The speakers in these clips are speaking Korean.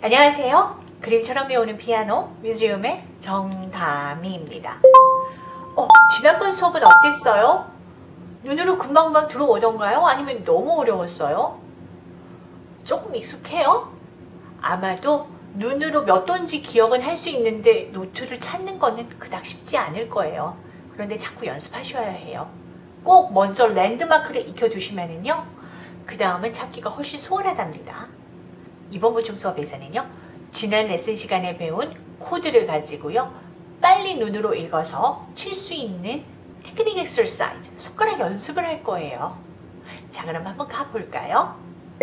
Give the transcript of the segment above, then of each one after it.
안녕하세요. 그림처럼 배우는 피아노 뮤지엄의 정다미입니다. 지난번 수업은 어땠어요? 눈으로 금방금방 들어오던가요? 아니면 너무 어려웠어요? 조금 익숙해요? 아마도 눈으로 몇 돈지 기억은 할 수 있는데 노트를 찾는 거는 그닥 쉽지 않을 거예요. 그런데 자꾸 연습하셔야 해요. 꼭 먼저 랜드마크를 익혀두시면은요, 그 다음은 찾기가 훨씬 수월하답니다. 이번 보충 수업에서는요, 지난 레슨 시간에 배운 코드를 가지고요, 빨리 눈으로 읽어서 칠 수 있는 테크닉 엑서사이즈, 손가락 연습을 할 거예요. 자, 그럼 한번 가볼까요?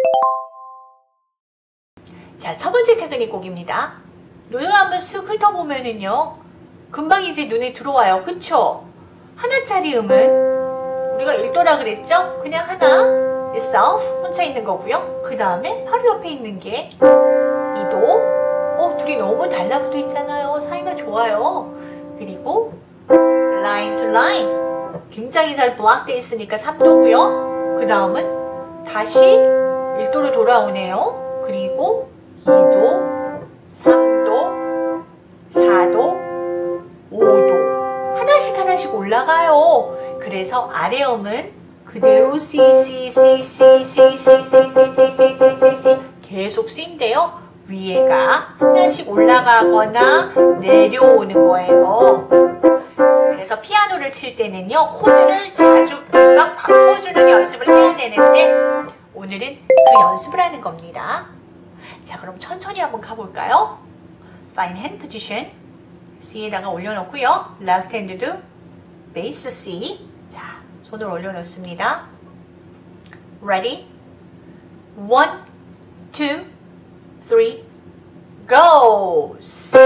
자, 첫 번째 테크닉 곡입니다. 눈을 한번 쓱 훑어보면은요, 금방 이제 눈에 들어와요. 그쵸? 하나짜리 음은 우리가 1도라 그랬죠? 그냥 하나, itself, 혼자 있는 거고요. 그 다음에 바로 옆에 있는 게 2도. 둘이 너무 달라붙어 있잖아요. 사이가 좋아요. 그리고 line to line, 굉장히 잘 블록되어 있으니까 3도고요. 그 다음은 다시 1도로 돌아오네요. 그리고 2도, 3도, 4도, 5도. 하나씩 올라가요. 그래서 아래 음은 그대로 C, C, C, C, C, C, C, C, C, C, C, C, C 계속 C인데요. 위에가 하나씩 올라가거나 내려오는 거예요. 그래서 피아노를 칠 때는요, 코드를 자주 막 바꿔주는 연습을 해야 되는데 오늘은 그 연습을 하는 겁니다. 자, 그럼 천천히 한번 가볼까요? Fine hand position, C에다가 올려놓고요. Left hand도 베이스 C. 자, 손을 올려놓습니다. Ready? 1, 2, 3, go! C,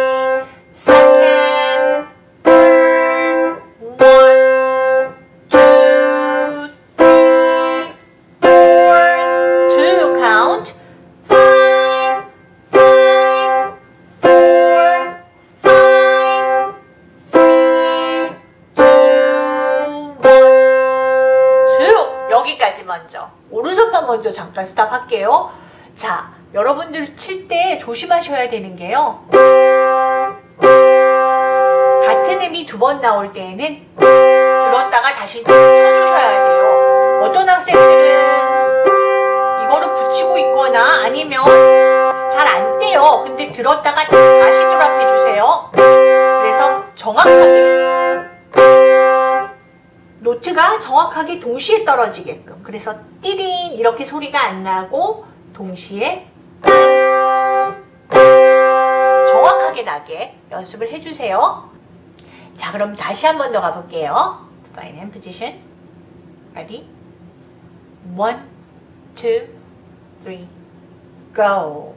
second, third, 1, 2, 3, 4, 2, count, 5, 5, 4, 5, 3, 2, 1, 2. 여기까지 먼저. 오른손만 먼저 잠깐 스탑 할게요. 자, 여러분들 칠 때 조심하셔야 되는 게요, 같은 음이 두 번 나올 때에는 들었다가 다시 쳐주셔야 돼요. 어떤 학생들은 이거를 붙이고 있거나 아니면 잘 안 떼요. 근데 들었다가 다시 드랍해 주세요. 그래서 정확하게 노트가 정확하게 동시에 떨어지게끔, 그래서 띠딘 이렇게 소리가 안 나고 동시에 정확하게 나게 연습을 해주세요. 자, 그럼 다시 한 번 더 가볼게요. Fine hand position. Ready? 1, 2, 3, go.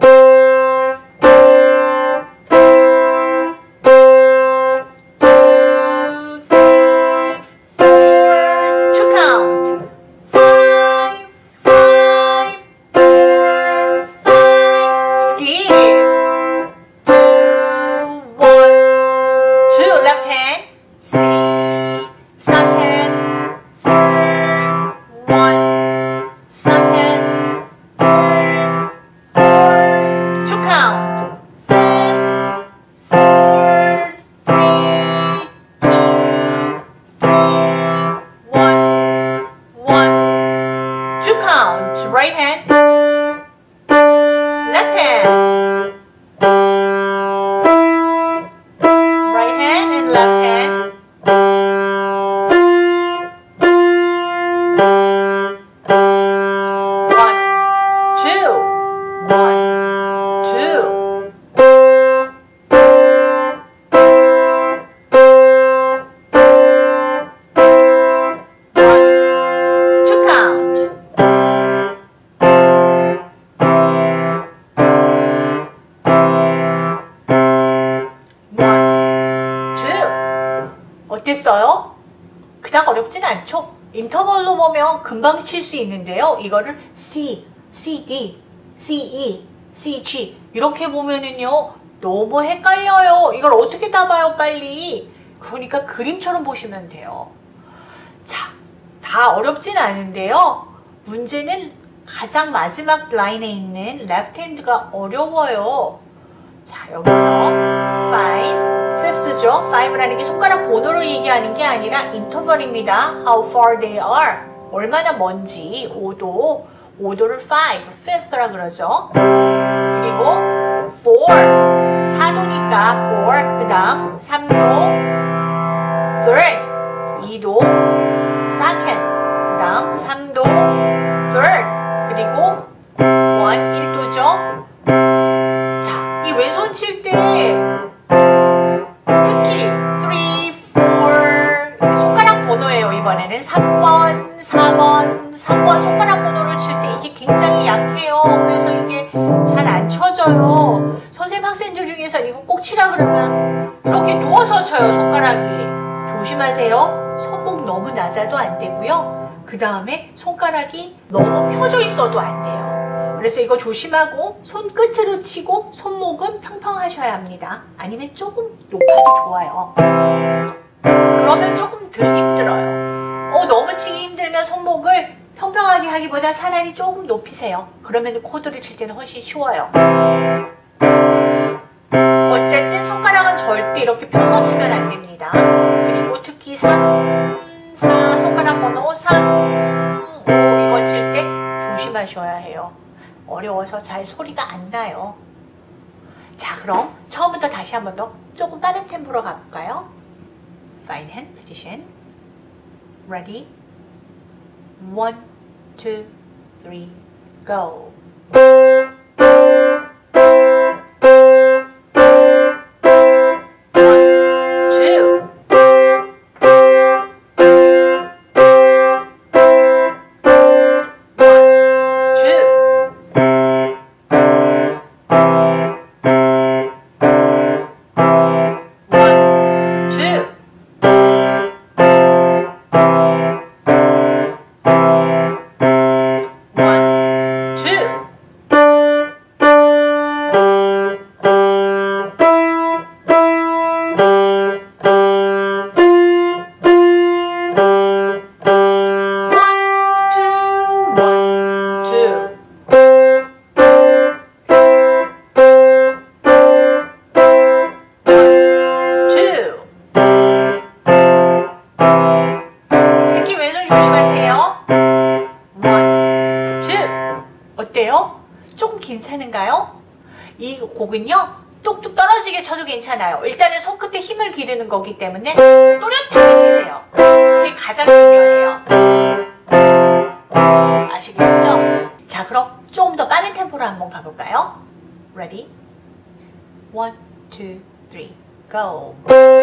Right hand, left hand, right hand and left hand, 1, 2, 1, 2. 어땠어요? 그닥 어렵진 않죠? 인터벌로 보면 금방 칠 수 있는데요. 이거를 C, C, D, C, E, C, G 이렇게 보면은요, 너무 헷갈려요. 이걸 어떻게 따봐요, 빨리. 그러니까 그림처럼 보시면 돼요. 자, 다 어렵진 않은데요. 문제는 가장 마지막 라인에 있는 left hand가 어려워요. 자, 여기서 5, fifth죠. 5라는 게 손가락 번호를 얘기하는 게 아니라 인터벌입니다. How far they are. 얼마나 먼지. 5도. 5도를 5, fifth라 그러죠. 그리고 4. 4도니까 4. 그 다음 3도. third. 2도. second. 그 다음 3도. third. 그리고 1, 1도죠. 자, 이 왼손 칠 때 특히 3, 4 이렇게 손가락 번호예요. 이번에는 3번, 4번, 3번 손가락 번호를 칠 때 이게 굉장히 약해요. 그래서 이게 잘 안 쳐져요. 선생님 학생들 중에서 이거 꼭 치라 그러면 이렇게 누워서 쳐요. 손가락이. 조심하세요. 손목 너무 낮아도 안 되고요. 그 다음에 손가락이 너무 펴져 있어도 안 돼요. 그래서 이거 조심하고 손끝으로 치고 손목은 평평하셔야 합니다. 아니면 조금 높아도 좋아요. 그러면 조금 덜 힘들어요. 너무 치기 힘들면 손목을 평평하게 하기보다 차라리 조금 높이세요. 그러면 코드를 칠 때는 훨씬 쉬워요. 어쨌든 손가락은 절대 이렇게 펴서 치면 안 됩니다. 그리고 특히 3, 4 손가락 번호 3, 5 이거 칠 때 조심하셔야 해요. 어려워서 잘 소리가 안 나요. 자, 그럼 처음부터 다시 한 번 더 조금 빠른 템포로 가볼까요? Fine hand position. Ready? 1, 2, 3, go. 어때요? 조금 괜찮은가요? 이 곡은요, 뚝뚝 떨어지게 쳐도 괜찮아요. 일단은 손끝에 힘을 기르는 거기 때문에 또렷하게 치세요. 그게 가장 중요해요. 아시겠죠? 자, 그럼 조금 더 빠른 템포로 한번 가볼까요? Ready? 1, 2, 3, go!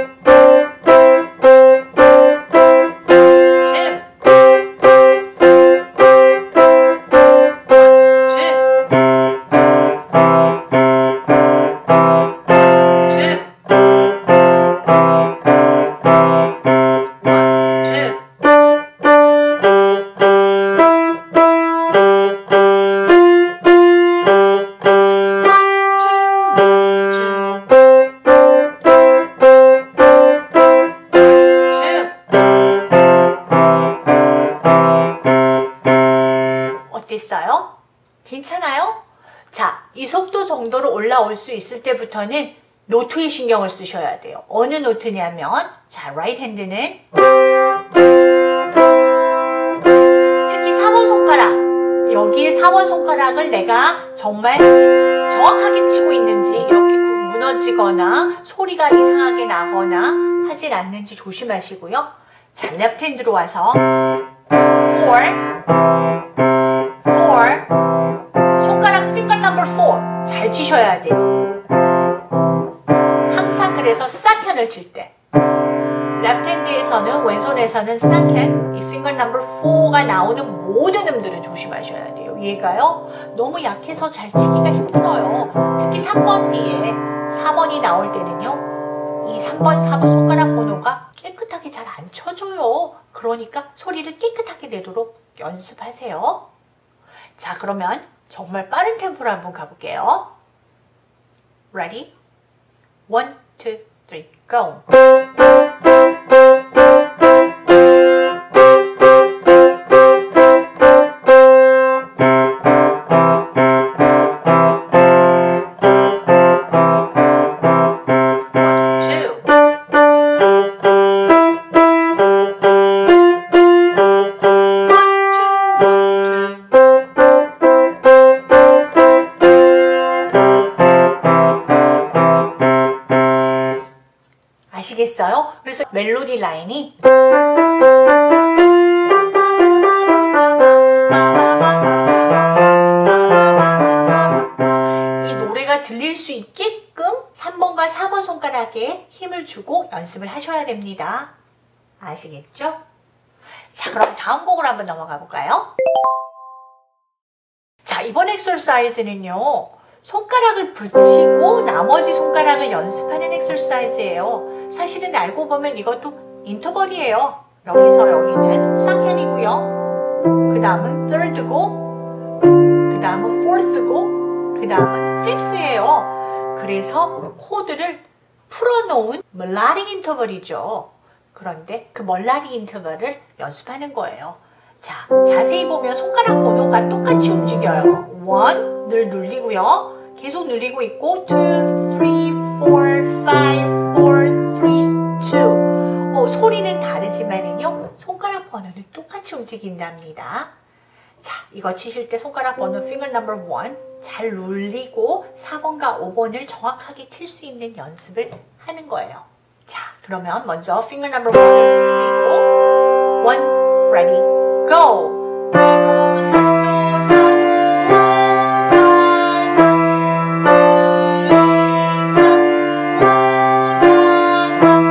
어땠어요? 괜찮아요? 자, 이 속도 정도로 올라올 수 있을 때부터는 노트에 신경을 쓰셔야 돼요. 어느 노트냐면, 자, right hand는 특히 4번 손가락, 여기에 4번 손가락을 내가 정말 정확하게 치고 있는지 이렇게 무너지거나 소리가 이상하게 나거나 하질 않는지 조심하시고요. 자, left hand로 와서 4 손가락 finger number 4 잘 치셔야 돼요. 항상 그래서 second을 칠 때 left hand에서는 왼손에서는 second 이 finger number 4가 나오는 모든 음들은 조심하셔야 돼요. 얘가요 너무 약해서 잘 치기가 힘들어요. 특히 3번 뒤에 4번이 나올 때는요 이 3번 4번 손가락 번호가 깨끗하게 잘 안 쳐져요. 그러니까 소리를 깨끗하게 내도록 연습하세요. 자, 그러면 정말 빠른 템포로 한번 가볼게요. Ready? 1, 2, 3, go! 멜로디 라인이 이 노래가 들릴 수 있게끔 3번과 4번 손가락에 힘을 주고 연습을 하셔야 됩니다. 아시겠죠? 자, 그럼 다음 곡으로 한번 넘어가 볼까요? 자, 이번 엑서사이즈는요. 손가락을 붙이고 나머지 손가락을 연습하는 엑서사이즈예요. 사실은 알고 보면 이것도 인터벌이에요. 여기서 여기는 세컨이고요. 그 다음은 third고, 그 다음은 fourth고, 그 다음은 fifth예요. 그래서 코드를 풀어놓은 멜로딕 인터벌이죠. 그런데 그 멜로딕 인터벌을 연습하는 거예요. 자, 자세히 보면 손가락 번호가 똑같이 움직여요. 1늘 눌리고요. 계속 눌리고 있고 2, 3, 4, 5, 4, 3, 2 소리는 다르지만요. 손가락 번호는 똑같이 움직인답니다. 자, 이거 치실 때 손가락 번호 finger number 1 잘 눌리고 4번과 5번을 정확하게 칠 수 있는 연습을 하는 거예요. 자, 그러면 먼저 finger number 1을 눌리고 1, ready, go! 2도, 3도, 4도, 4, 3, 2, 3, 5, 4, 3,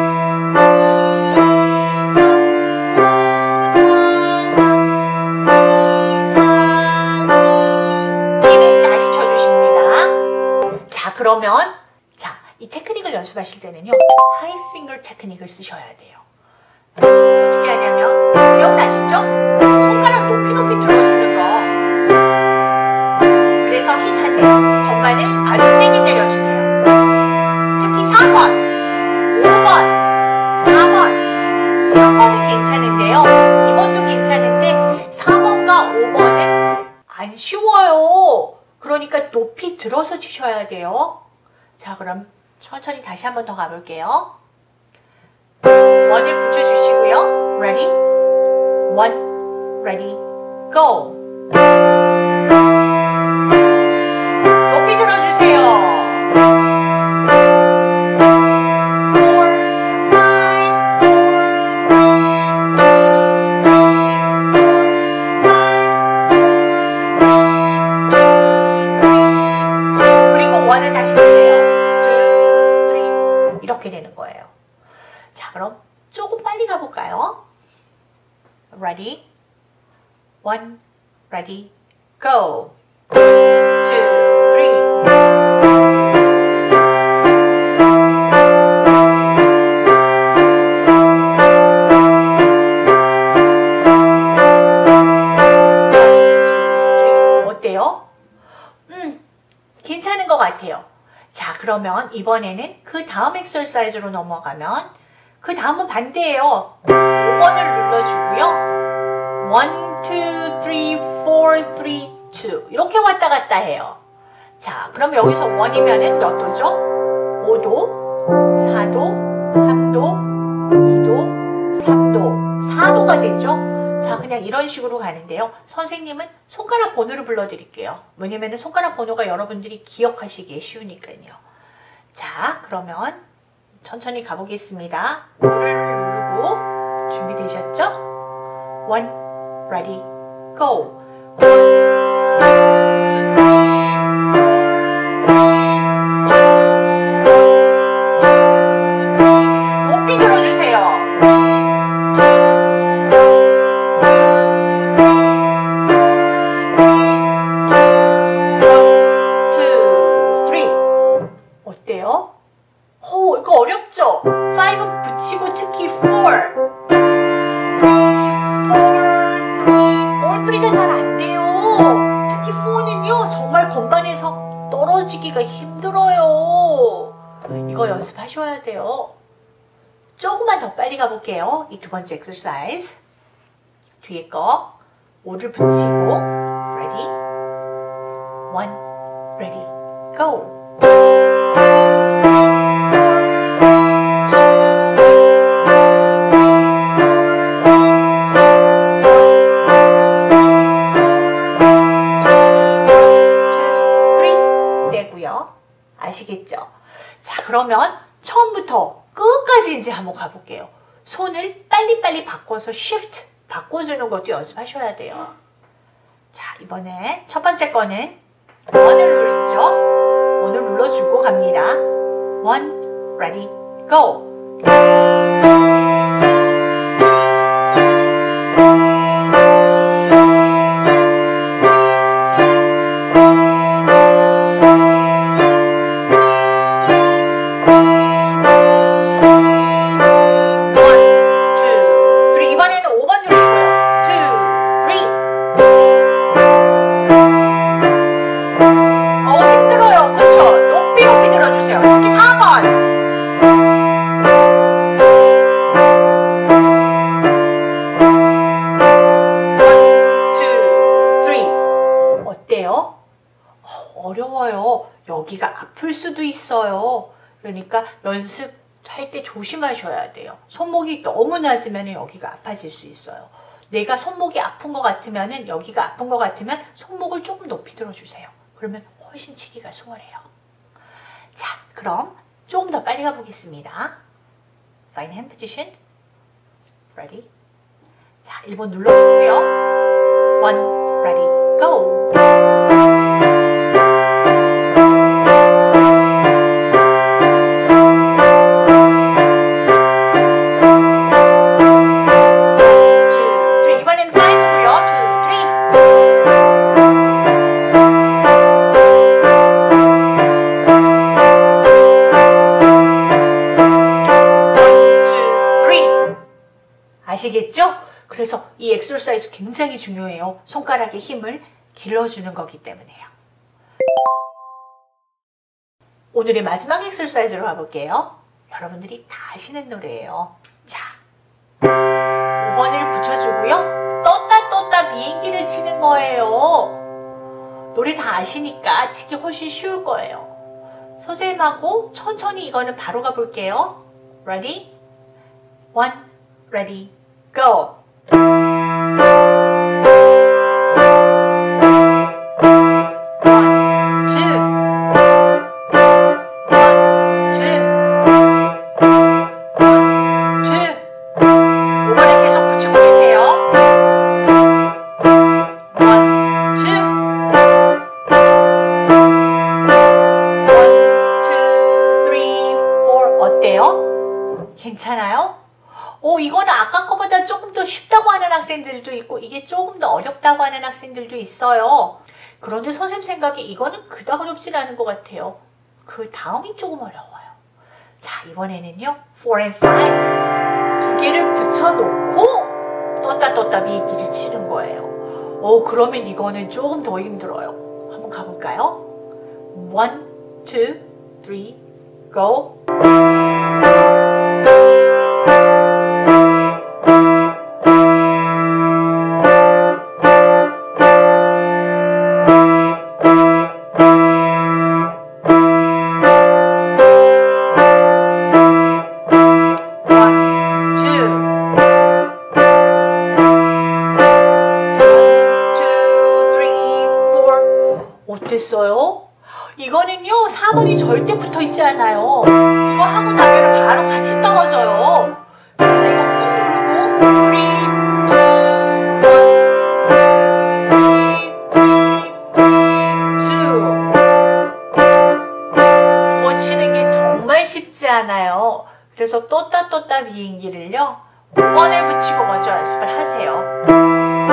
2, 3, 5, 4, 3, 2, 3, 2, 1은 다시 쳐주십니다. 자, 그러면 이 테크닉을 연습하실 때는요. 하이 핑거 테크닉을 쓰셔야 돼요. 어떻게 하냐면 기억나시죠? 손가락 높이 들어주는 거. 그래서 힛하세요. 건반을 아주 세게 내려주세요. 특히 4번, 5번, 4번 3번은 괜찮은데요. 2번도 괜찮은데 4번과 5번은 안 쉬워요. 그러니까 높이 들어서 치셔야 돼요. 자, 그럼 천천히 다시 한 번 더 가볼게요. 1을 붙여주시고요. Ready? 1, ready, go! 높이 들어주세요. 4, 5, 4, 3, 2, 1 그리고 1을 다시 치세요. 이렇게 되는 거예요. 자, 그럼 조금 빨리 가볼까요? Ready? 1, ready, go! 2, 3 어때요? 괜찮은 것 같아요. 자, 그러면 이번에는 그 다음 엑서사이즈로 넘어가면 그 다음은 반대예요. 5번을 눌러주고요. 1, 2, 3, 4, 3, 2 이렇게 왔다 갔다 해요. 자, 그럼 여기서 1이면은 몇 도죠? 5도, 4도, 3도, 2도, 3도, 4도가 되죠? 자, 그냥 이런 식으로 가는데요. 선생님은 손가락 번호를 불러드릴게요. 왜냐면 손가락 번호가 여러분들이 기억하시기에 쉬우니까요. 자, 그러면 천천히 가보겠습니다. 5를 누르고 준비되셨죠? 1, ready, go! 1, 2, 3, 4, 3, 2, 1 높이 들어주세요. 3, 2, 1 어때요? 이거 어렵죠? 5 붙이고 특히 4 3가 잘 안 돼요. 특히 4는요 정말 건반에서 떨어지기가 힘들어요. 이거 연습하셔야 돼요. 조금만 더 빨리 가볼게요. 이 두 번째 엑서사이즈 뒤에 거 5를 붙이고 ready 1 ready go 아시겠죠? 자, 그러면 처음부터 끝까지 이제 한번 가볼게요. 손을 빨리빨리 바꿔서 shift 바꿔주는 것도 연습하셔야 돼요. 자, 이번에 첫 번째 거는 1을 누르죠. 1을 눌러주고 갑니다. 1, ready, go! 어려워요. 여기가 아플 수도 있어요. 그러니까 연습할 때 조심하셔야 돼요. 손목이 너무 낮으면 여기가 아파질 수 있어요. 내가 손목이 아픈 것 같으면 여기가 아픈 것 같으면 손목을 조금 높이 들어주세요. 그러면 훨씬 치기가 수월해요. 자, 그럼 조금 더 빨리 가보겠습니다. Fine hand position. Ready? 자, 1번 눌러주고요. 1, ready, go! 아시겠죠? 그래서 이 엑서사이즈 굉장히 중요해요. 손가락의 힘을 길러주는 거기 때문에요. 오늘의 마지막 엑서사이즈로 가볼게요. 여러분들이 다 아시는 노래예요. 자, 5번을 붙여주고요. 떴다 비행기를 치는 거예요. 노래 다 아시니까 치기 훨씬 쉬울 거예요. 선생님하고 천천히 이거는 바로 가볼게요. Ready? 1, ready, go! 괜찮아요? 이거는 아까 거보다 조금 더 쉽다고 하는 학생들도 있고 이게 조금 더 어렵다고 하는 학생들도 있어요. 그런데 선생님 생각에 이거는 그닥 어렵진 않은 것 같아요. 그 다음이 조금 어려워요. 자, 이번에는요 4 and 5 두 개를 붙여놓고 떴다 비행기를 치는 거예요. 그러면 이거는 조금 더 힘들어요. 한번 가볼까요? 1, 2, 3, go! 어땠어요? 이거는요 4번이 절대 붙어있지 않아요. 이거 하고 나면 바로 같이 떨어져요. 그래서 이거 꾹 누르고 3, 2, 1, 2, 3, 2 이거 치는 게 정말 쉽지 않아요. 그래서 떴다 비행기를요 5번을 붙이고 먼저 연습을 하세요.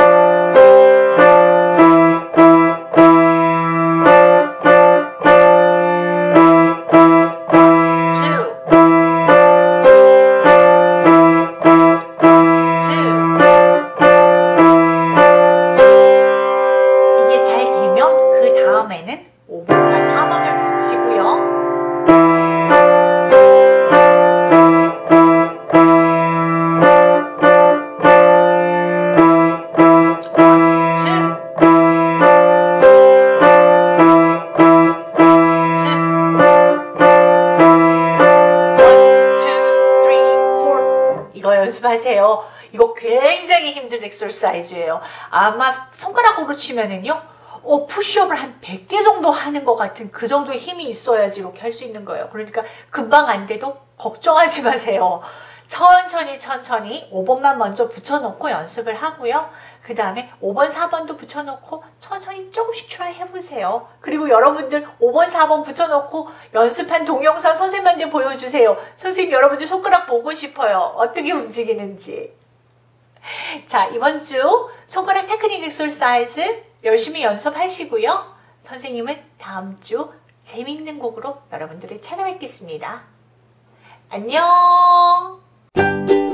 연습하세요. 이거 굉장히 힘든 엑서사이즈예요. 아마 손가락으로 치면은요, 푸시업을 한 100개 정도 하는 것 같은 그 정도의 힘이 있어야지 이렇게 할 수 있는 거예요. 그러니까 금방 안 돼도 걱정하지 마세요. 천천히 5번만 먼저 붙여놓고 연습을 하고요. 그 다음에 5번, 4번도 붙여놓고 천천히 조금씩 트라이 해보세요. 그리고 여러분들 5번, 4번 붙여놓고 연습한 동영상 선생님한테 보여주세요. 선생님 여러분들 손가락 보고 싶어요. 어떻게 움직이는지. 자, 이번 주 손가락 테크닉 엑서사이즈 열심히 연습하시고요. 선생님은 다음 주 재미있는 곡으로 여러분들을 찾아뵙겠습니다. 안녕!